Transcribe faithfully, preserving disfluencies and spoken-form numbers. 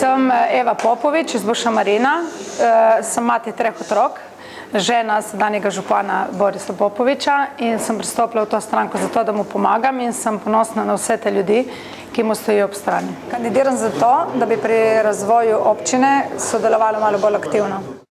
Sem Eva Popovič iz Buša Marina, sem mati treh otrok, žena sedanjega župana Borisa Popoviča in sem pristopila v to stranko zato, da mu pomagam in sem ponosna na vse te ljudi, ki mu stojijo ob strani. Kandidiram zato, da bi pri razvoju občine sodelovala malo bolj aktivno.